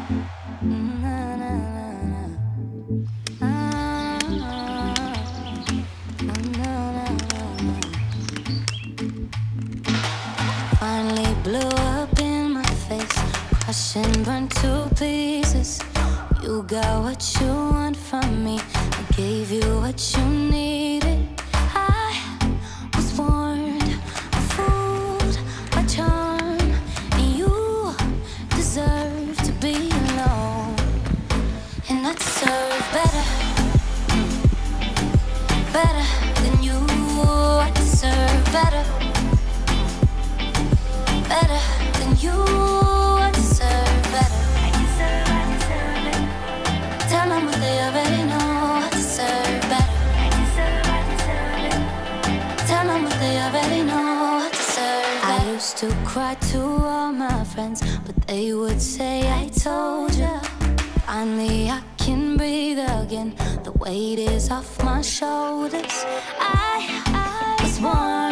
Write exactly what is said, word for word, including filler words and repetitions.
Finally blew up in my face, crushed and burned to pieces. You got what you want from me, I gave you what you needed. I was warned, I fooled by charm, and you deserve to be alone. And I deserve better, better than you. I deserve better, better than you. I deserve better. I deserve, I deserve it. Tell them what they already know. I deserve better. I deserve, I deserve it. Tell them what they already know. I deserve better. I used to cry to all my friends, but they would say I told ya. Finally I can breathe again. The weight is off my shoulders. I, I was born